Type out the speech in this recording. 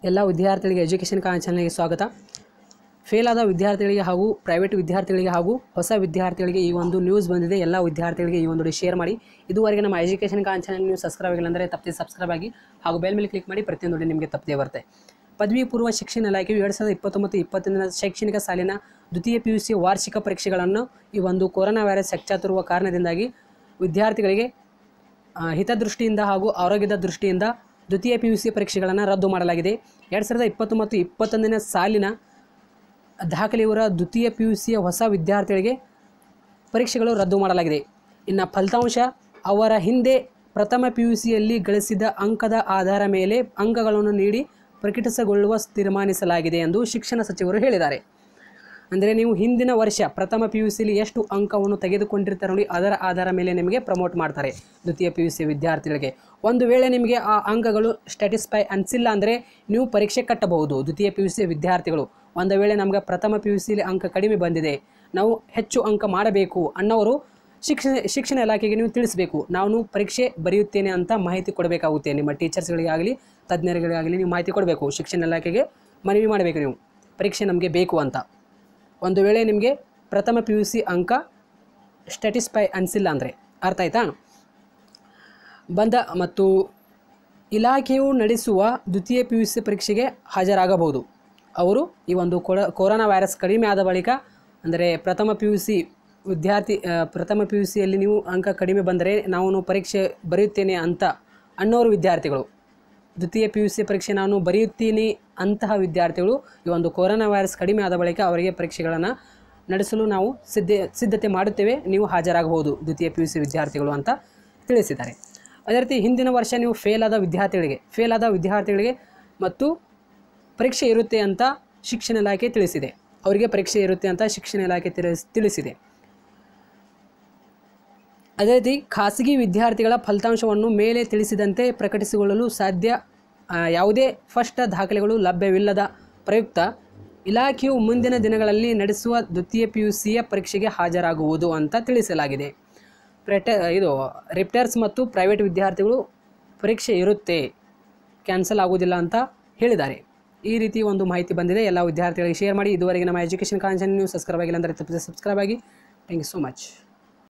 ಎಲ್ಲ ವಿದ್ಯಾರ್ಥಿಗಳಿಗೆ ಎಜುಕೇಷನ್ ಚಾನಲ್ಗೆ ಸ್ವಾಗತ. ಫೇಲ್ ಆದ ವಿದ್ಯಾರ್ಥಿಗಳಿಗೆ ಹಾಗೂ ಪ್ರೈವೇಟ್ ವಿದ್ಯಾರ್ಥಿಗಳಿಗೆ ಹಾಗೂ ಹೊಸ ವಿದ್ಯಾರ್ಥಿಗಳಿಗೆ ಈ ಒಂದು ನ್ಯೂಸ್ ಬಂದಿದೆ. ಎಲ್ಲ ವಿದ್ಯಾರ್ಥಿಗಳಿಗೆ ಈ ಒಂದು ಶೇರ್ ಮಾಡಿ. ಇದುವರೆಗೆ ನಮ್ಮ ಎಜುಕೇಷನ್ ಚಾನಲ್ ನೀವು ಸಬ್ಸ್ಕ್ರೈಬ್ ಆಗಿಲ್ಲ ಅಂದರೆ ತಪ್ಪದೆ ಸಬ್ಸ್ಕ್ರೈಬ್ ಆಗಿ ಹಾಗೂ ಬೆಲ್ ಮೇಲೆ ಕ್ಲಿಕ್ ಮಾಡಿ. ಪ್ರತಿಯೊಂದು ನಿಮಗೆ ತಪ್ಪದೇ ಬರುತ್ತೆ. ಪದವಿ ಪೂರ್ವ ಶಿಕ್ಷಣ ಇಲಾಖೆಯು 2029-2021 ಶೈಕ್ಷಣಿಕ ಸಾಲಿನ ದ್ವಿತೀಯ PUC ವಾರ್ಷಿಕ ಪರೀಕ್ಷೆಗಳನ್ನು ಈ ಒಂದು ಕೊರೋನಾ ವೈರಸ್ ಹೆಚ್ಚುತ್ತಿರುವ ಕಾರಣದಿಂದಾಗಿ ವಿದ್ಯಾರ್ಥಿಗಳಿಗೆ ಹಿತದೃಷ್ಟಿಯಿಂದ ಹಾಗೂ ಆರೋಗ್ಯದ ದೃಷ್ಟಿಯಿಂದ ದ್ವಿತೀಯ PUC ಪರೀಕ್ಷೆಗಳನ್ನು ರದ್ದು ಮಾಡಲಾಗಿದೆ. 2020-2021 ಸಾಲಿನ ದಾಖಲೆಯವರ ದ್ವಿತೀಯ PUCಯ ಹೊಸ ವಿದ್ಯಾರ್ಥಿಗಳಿಗೆ ಪರೀಕ್ಷೆಗಳು ರದ್ದು ಮಾಡಲಾಗಿದೆ. ಇನ್ನು ಫಲಿತಾಂಶ ಅವರ ಹಿಂದೆ ಪ್ರಥಮ PUCಯಲ್ಲಿ ಗಳಿಸಿದ ಅಂಕದ ಆಧಾರ ಮೇಲೆ ಅಂಕಗಳನ್ನು ನೀಡಿ ಪ್ರಕಟಿಸಿಕೊಳ್ಳುವ ತೀರ್ಮಾನಿಸಲಾಗಿದೆ ಎಂದು ಶಿಕ್ಷಣ ಸಚಿವರು ಹೇಳಿದ್ದಾರೆ. ಅಂದರೆ ನೀವು ಹಿಂದಿನ ವರ್ಷ ಪ್ರಥಮ PUCಯಲ್ಲಿ ಎಷ್ಟು ಅಂಕವನ್ನು ತೆಗೆದುಕೊಂಡಿರ್ತಾರೆ ನೋಡಿ, ಅದರ ಆಧಾರ ಮೇಲೆ ನಿಮಗೆ ಪ್ರಮೋಟ್ ಮಾಡ್ತಾರೆ ದ್ವಿತೀಯ PUC ವಿದ್ಯಾರ್ಥಿಗಳಿಗೆ. ಒಂದು ವೇಳೆ ನಿಮಗೆ ಆ ಅಂಕಗಳು ಸ್ಟ್ಯಾಟಿಸ್ಫೈ ಅನಿಸಿಲ್ಲ ಅಂದರೆ ನೀವು ಪರೀಕ್ಷೆ ಕಟ್ಟಬಹುದು. ದ್ವಿತೀಯ PUC ವಿದ್ಯಾರ್ಥಿಗಳು ಒಂದು ವೇಳೆ ನಮಗೆ ಪ್ರಥಮ PUCಯಲ್ಲಿ ಅಂಕ ಕಡಿಮೆ ಬಂದಿದೆ, ನಾವು ಹೆಚ್ಚು ಅಂಕ ಮಾಡಬೇಕು ಅನ್ನೋರು ಶಿಕ್ಷಣ ಇಲಾಖೆಗೆ ನೀವು ತಿಳಿಸಬೇಕು. ನಾನು ಪರೀಕ್ಷೆ ಬರೆಯುತ್ತೇನೆ ಅಂತ ಮಾಹಿತಿ ಕೊಡಬೇಕಾಗುತ್ತೆ. ನಿಮ್ಮ ಟೀಚರ್ಸ್ಗಳಿಗಾಗಲಿ ತಜ್ಞರುಗಳಿಗಾಗಲಿ ನೀವು ಮಾಹಿತಿ ಕೊಡಬೇಕು. ಶಿಕ್ಷಣ ಇಲಾಖೆಗೆ ಮನವಿ ಮಾಡಬೇಕು, ನೀವು ಪರೀಕ್ಷೆ ನಮಗೆ ಬೇಕು ಅಂತ. ಒಂದು ವೇಳೆ ನಿಮಗೆ ಪ್ರಥಮ PUC ಅಂಕ ಸ್ಟ್ಯಾಟಿಸ್ಫೈ ಅನಿಸಿಲ್ಲ ಅಂದರೆ, ಅರ್ಥ ಆಯ್ತಾ? ಮತ್ತು ಇಲಾಖೆಯು ನಡೆಸುವ ದ್ವಿತೀಯ PUC ಪರೀಕ್ಷೆಗೆ ಹಾಜರಾಗಬಹುದು. ಅವರು ಈ ಒಂದು ಕೊರೋನಾ ವೈರಸ್ ಕಡಿಮೆ ಆದ ಬಳಿಕ, ಅಂದರೆ ಪ್ರಥಮ PUCಯಲ್ಲಿ ನೀವು ಅಂಕ ಕಡಿಮೆ ಬಂದರೆ ನಾನು ಪರೀಕ್ಷೆ ಬರೆಯುತ್ತೇನೆ ಅಂತ ಅನ್ನೋರು ವಿದ್ಯಾರ್ಥಿಗಳು, ದ್ವಿತೀಯ PUC ಪರೀಕ್ಷೆ ನಾನು ಬರೆಯುತ್ತೀನಿ ಅಂತಹ ವಿದ್ಯಾರ್ಥಿಗಳು ಈ ಒಂದು ಕೊರೋನಾ ವೈರಸ್ ಕಡಿಮೆ ಆದ ಬಳಿಕ ಅವರಿಗೆ ಪರೀಕ್ಷೆಗಳನ್ನು ನಡೆಸಲು ನಾವು ಸಿದ್ಧತೆ ಮಾಡುತ್ತೇವೆ, ನೀವು ಹಾಜರಾಗಬಹುದು ದ್ವಿತೀಯ PUC ವಿದ್ಯಾರ್ಥಿಗಳು ಅಂತ ತಿಳಿಸಿದ್ದಾರೆ. ಅದೇ ರೀತಿ ಹಿಂದಿನ ವರ್ಷ ನೀವು ಫೇಲ್ ಆದ ವಿದ್ಯಾರ್ಥಿಗಳಿಗೆ ಮತ್ತು ಪರೀಕ್ಷೆ ಇರುತ್ತೆ ಅಂತ ಶಿಕ್ಷಣ ಇಲಾಖೆ ತಿಳಿಸಿದೆ. ಅವರಿಗೆ ಪರೀಕ್ಷೆ ಇರುತ್ತೆ ಅಂತ ಶಿಕ್ಷಣ ಇಲಾಖೆ ತಿಳಿಸಿದೆ. ಅದೇ ರೀತಿ ಖಾಸಗಿ ವಿದ್ಯಾರ್ಥಿಗಳ ಫಲಿತಾಂಶವನ್ನು ಮೇಲೆ ತಿಳಿಸಿದಂತೆ ಪ್ರಕಟಿಸಿಕೊಳ್ಳಲು ಯಾವುದೇ ಸ್ಪಷ್ಟ ದಾಖಲೆಗಳು ಲಭ್ಯವಿಲ್ಲದ ಪ್ರಯುಕ್ತ ಇಲಾಖೆಯು ಮುಂದಿನ ದಿನಗಳಲ್ಲಿ ನಡೆಸುವ ದ್ವಿತೀಯ PUCಯ ಪರೀಕ್ಷೆಗೆ ಹಾಜರಾಗುವುದು ಅಂತ ತಿಳಿಸಲಾಗಿದೆ. ರಿಪ್ಟರ್ಸ್ ಮತ್ತು ಪ್ರೈವೇಟ್ ವಿದ್ಯಾರ್ಥಿಗಳು ಪರೀಕ್ಷೆ ಇರುತ್ತೆ, ಕ್ಯಾನ್ಸಲ್ ಆಗುವುದಿಲ್ಲ ಅಂತ ಹೇಳಿದ್ದಾರೆ. ಈ ರೀತಿ ಒಂದು ಮಾಹಿತಿ ಬಂದಿದೆ. ಎಲ್ಲ ವಿದ್ಯಾರ್ಥಿಗಳಿಗೆ ಶೇರ್ ಮಾಡಿ. ಇದುವರೆಗೆ ನಮ್ಮ ಎಜುಕೇಷನ್ ಚಾನಲ್ ನೀವು ಸಬ್ಸ್ಕ್ರೈಬ್ ಆಗಿಲ್ಲ ಅಂದರೆ ತಪ್ಪದೆ ಸಬ್ಸ್ಕ್ರೈಬ್ ಆಗಿ. Thank you so much.